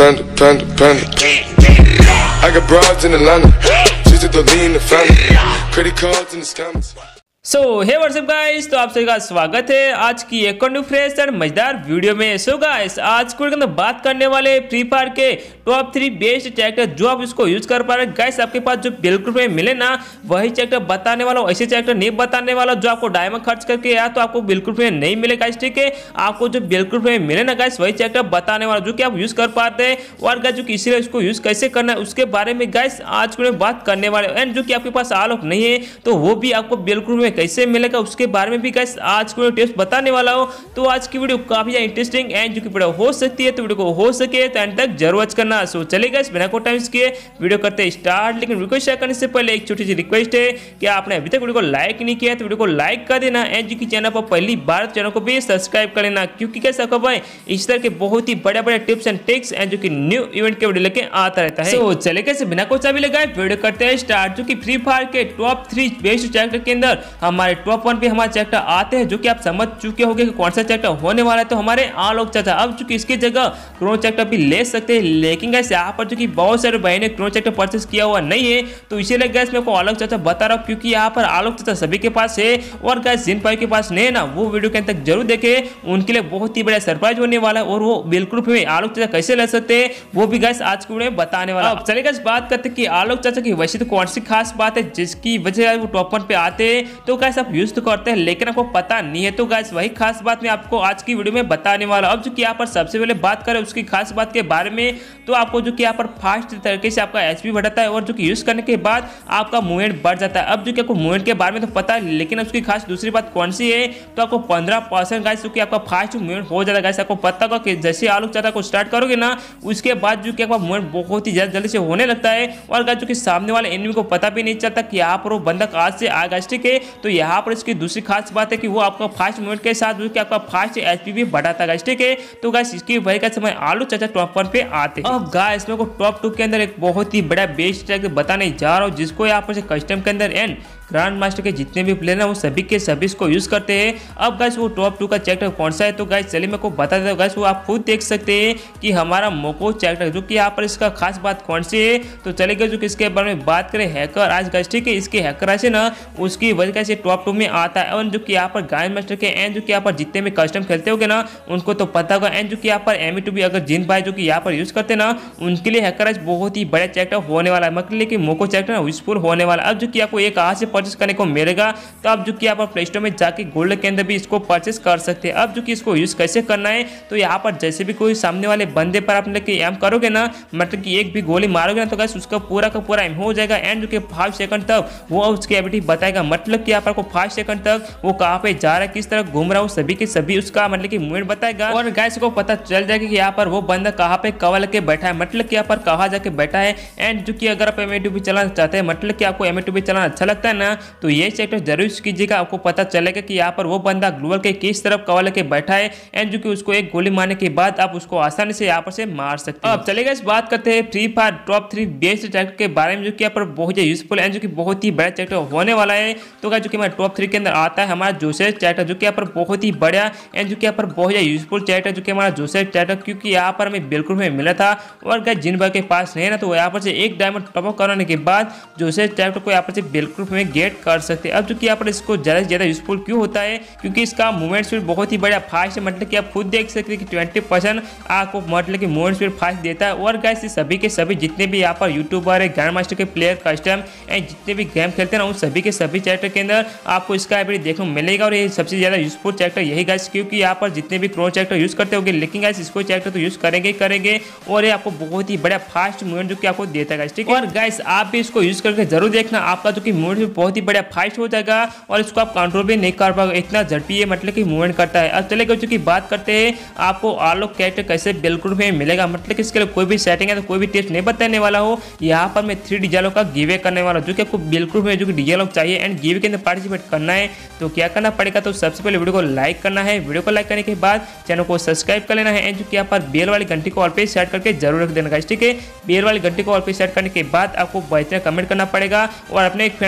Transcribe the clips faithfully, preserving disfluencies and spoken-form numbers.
panda, panda, panda. I got broads in Atlanta, just to lean the family, credit cards in the scammers. So hey WhatsApp guys, तो आप सभी का स्वागत है आज की एक और न्यू फ्रेश और मजेदार वीडियो में। सो गाइस, आज के अंदर बात करने वाले फ्री फायर के टॉप थ्री बेस्ट चैरेक्टर जो आप इसको यूज कर पा रहे हैं। गाइस, आपके पास जो बिल्कुल में मिले ना वही चैरेक्टर बताने वाला हूं, ऐसे चैरेक्टर नहीं बताने वाला जो आपको डायमंड खर्च करके या तो आपको बिल्कुल में नहीं मिले गाइस, ठीक है। आपको जो बिल्कुल में मिले ना गाइस वही चैरेक्टर बताने वाला जो कि आप यूज कर पाते हैं। और गाइस, जो किसी इसको यूज कैसे करना है उसके बारे में गाइस आज को बात करने वाले। एंड जो कि आपके पास आलोक नहीं है तो वो भी आपको बिल्कुल में कैसे मिलेगा उसके बारे में भी गाइस आज को टिप्स बताने वाला हूं। तो आज की वीडियो काफी इंटरेस्टिंग एंड जो कि वीडियो हो सकती है, तो वीडियो को हो सके तो एंड तक जरूर वॉच करना। सो चलिए गाइस, बिना कोई टाइम किए वीडियो करते हैं स्टार्ट। लेकिन वीडियो शेयर करने से पहले एक छोटी सी रिक्वेस्ट है कि आपने अभी तक वीडियो को लाइक नहीं किया तो वीडियो को लाइक कर देना। एंड जो कि चैनल पर पहली बार चैनल को भी सब्सक्राइब कर लेना, क्योंकि कैसा कब है इस तरह के बहुत ही बड़े बड़े टिप्स एंड ट्रिक्स एंड जो कि न्यू इवेंट के वीडियो लेके आता रहता है। सो चलिए गाइस, बिना कोई चाबी लगाए वीडियो करते हैं स्टार्ट। जो कि फ्री फायर के टॉप थ्री बेस्ट चैरेक्टर के अंदर हमारे टॉप वन पे हमारे चैरेक्टर आते हैं, जो कि आप समझ चुके होंगे कि कौन सा चैरेक्टर होने वाला है। तो हमारे आलोक चाचा अब चूंकि इसकी जगह क्रोन चैरेक्टर भी ले सकते हैं, लेकिन गाइस यहाँ पर जो कि बहुत सारे भाई ने क्रोन चैरेक्टर परचेस किया हुआ नहीं है, तो इसीलिए गाइस मैं को आलोक चाचा बता रहा हूँ, क्योंकि यहाँ पर आलोक चाचा सभी के पास है। और गाइस जिन भाई के पास नहीं है ना वो वीडियो के अंत तक जरूर देखे, उनके लिए बहुत ही बड़ा सरप्राइज होने वाला है। और वो बिल्कुल भी आलोक चाचा कैसे ले सकते हैं वो भी गाइस आज की वीडियो में बताने वाला। अब चलिए गाइस बात करते हैं कि आलोक चाचा की वैसे तो कौन सी खास बात है जिसकी वजह वो टॉप वन पे आते हैं। तो गाइस आप यूज तो करते हैं लेकिन आपको पता नहीं है, तो गाइस वही खास बात मैं आपको आज की वीडियो में बताने वाला। अब जो कि यहाँ पर सबसे पहले बात करें उसकी खास बात के बारे में, तो आपको जो कि यहाँ पर फास्ट तरीके से आपका एचपी बढ़ाता है और जो कि यूज करने के बाद आपका मूवमेंट बढ़ जाता है। अब जो कि आपको मूवमेंट के बारे में तो पता है, लेकिन उसकी खास दूसरी बात कौन सी है, तो आपको पंद्रह परसेंट गाइस जो कि आपका फास्ट मूवमेंट हो जाता है। गाइस आपको पता होगा कि जैसे आलोक चाचा को स्टार्ट करोगे ना उसके बाद जो कि आपका मूवमेंट बहुत ही जल्दी से होने लगता है। और गाइस जो कि सामने वाले एनिमी को पता भी नहीं चलता कि यहाँ पर वो बंदा कहाँ से आएगा, ठीक है। तो यहाँ पर इसकी दूसरी खास बात है कि वो आपका फास्ट मूवमेंट के साथ जो कि आपका फास्ट एचपी भी बढ़ाता है, ठीक है। तो गाइस इसकी वजह का समय आलोक चाचा टॉप वन पे आते हैं। अब गाइस मेरे को टॉप टू के अंदर एक बहुत ही बड़ा बेस्ट ट्रैक बताने जा रहा हूँ, जिसको यहाँ पर कस्टम के अंदर एंड ग्रैंड मास्टर के जितने भी प्लेयर हैं वो सभी के सभी इसको यूज करते हैं। अब गाइस वो टॉप टू का चैरेक्टर कौन सा है, तो गाइस चलिए मैं को बता देता हूँ। गाइस वो आप खुद देख सकते हैं कि हमारा मोको चैरेक्टर जो कि यहाँ पर इसका खास बात कौन सी है। तो चलिए जो कि इसके बारे में बात करें हैकर आज गाइस, ठीक है। इसके हैकर से ना उसकी वजह से टॉप टू में आता है। और जो कि यहाँ पर ग्रैंड मास्टर के एंड जो कि यहाँ पर जितने भी कस्टम खेलते होंगे ना उनको तो पता होगा। एंड जो कि यहाँ पर एम टू भी अगर जिन भाई जो कि यहाँ पर यूज करते ना उनके लिए हैकर बहुत ही बड़ा चैरेक्टर होने वाला है, मतलब कि मोको चैरेक्टर यूजफुल होने वाला। अब जो कि आपको ये कहाँ से परचेस करने को मिलेगा, तो आप जो कि यहाँ पर प्ले स्टोर में जाके गोल्ड के अंदर भी इसको परचेस कर सकते हैं। अब जो कि इसको यूज कैसे करना है, तो यहाँ पर जैसे भी कोई सामने वाले बंदे पर आप एम करोगे ना, मतलब कि एक भी गोली मारोगे ना, तो गाइस उसका पूरा का पूरा एम हो जाएगा। एंड जो कि पाँच सेकंड तक वो उसकी एबिलिटी बताएगा, मतलब कि यहाँ पर पाँच सेकंड तक वो कहाँ पे जा रहा है, किस तरह घूम रहा है, सभी के सभी उसका मतलब कि मूवमेंट बताएगा। और गाइस को पता चल जाएगा कि यहाँ पर वो बंदा कहाँ पे कवा लेके बैठा है, मतलब कि यहाँ पर कहाँ जाके बैठा है। एंड जो कि अगर आप एम भी चलाना चाहते हैं, मतलब कि आपको एम भी चलाना अच्छा लगता है ना, तो ये चैरेक्टर जरूर यूज कीजिएगा। आपको पता चलेगा कि यहाँ पर वो बंदा ग्लोबल के किस तरफ कवा लेके बैठा है। एंड जो कि उसको एक गोली मारने के बाद आप उसको आसानी से यहाँ पर से मार सकते हैं। अब चलेगा इस बात करते हैं free fire top three best character के बारे में, जो कि यहाँ पर बहुत ही यूजफुल एंड जो कि बहुत ही बड़ा चैरेक्टर होने वाला है। तो गाइस जो कि हमारे टॉप थ्री के अंदर आता है हमारा जोसेफ चैरेक्टर, जो कि यहाँ पर बहुत ही बड़ा एंड जो कि यहाँ पर बहुत ही यूजफुल चैरेक्टर, जो कि हमारा जोसेफ चैरेक्टर, क्योंकि यहाँ पर हमें बिल्कुल में मिला था। और गाइस जिन भाई के पास नहीं है ना, तो यहाँ पर से एक डायमंड टॉप अप कराने के बाद जोसेफ चैरेक्टर को यहाँ पर से बिल्कुल में गेट कर सकते हैं। अब जो कि यहाँ पर इसको ज़्यादा से ज़्यादा यूजफुल क्यों होता है, क्योंकि इसका मूवमेंट स्पीड बहुत ही बड़ा फास्ट है, मतलब कि आप खुद देख सकते हैं कि ट्वेंटी परसेंट आपको मतलब कि मूवमेंट स्पीड फास्ट देता है। और गाइस सभी के सभी जितने भी यहाँ पर यूट्यूबर है, ग्रैंड मास्टर के प्लेयर, कस्टम एंड जितने भी गेम खेलते हैं ना, उन सभी के सभी चैरेक्टर के अंदर आपको इसका एबिलिटी देखने को मिलेगा। और ये सबसे ज़्यादा यूजफुल चैरेक्टर यही गाइस, क्योंकि यहाँ पर जितने भी क्रोन चैरेक्टर यूज करते होंगे, लेकिन गाइस इसको चैरेक्टर तो यूज करेंगे करेंगे और ये आपको बहुत ही बड़ा फास्ट मूवमेंट जो कि आपको देता है गाइस, ठीक है। और गाइस आप भी इसको यूज करके जरूर देखना, आपका जो कि मूवमेंट बहुत ही बड़ा फास्ट हो जाएगा और इसको आप कंट्रोल भी नहीं कर पाओगे, इतना झड़पी है मतलब कि मूवमेंट करता है। अब चले गए की बात करते हैं आपको आलोक कैरेक्टर कैसे बिल्कुल में मिलेगा, मतलब कि इसके लिए कोई भी सेटिंग है तो कोई भी टिप्स नहीं बताने वाला हो। यहाँ पर मैं थ्री डीजे का गिवे करने वाला हूँ, जो कि आपको बिल्कुल में जो कि डीजे चाहिए एंड गिवे के अंदर पार्टिसिपेट करना है। तो क्या करना पड़ेगा, तो सबसे पहले वीडियो को लाइक करना है, वीडियो को लाइक करने के बाद चैनल को सब्सक्राइब कर लेना है एंड जो कि यहाँ पर बेल वाली घंटी को ऑल पे सेट करके जरूर रख देना गाइस, ठीक है। बेल वाली घंटी को ऑल पे सेट करने के बाद आपको बेहतर कमेंट करना पड़ेगा और अपने एक फ्रेंड के साथ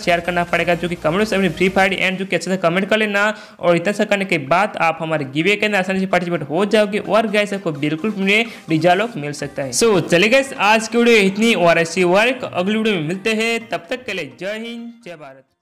शेयर करना पड़ेगा, जो कि कमेंट से अपनी फ्री फायर एंड जो कि अच्छे से कमेंट कर लेना। और इतना सा करने के बाद आप हमारे गिवे के अंदर आसानी से पार्टिसिपेट हो जाओगे और गाइस आपको बिल्कुल फ्री डिजालॉक मिल सकता है। सो so, चलिए गाइस आज की वीडियो इतनी और ऐसी वर्क अगली वीडियो में मिलते हैं, तब तक के लिए जय हिंद जय भारत।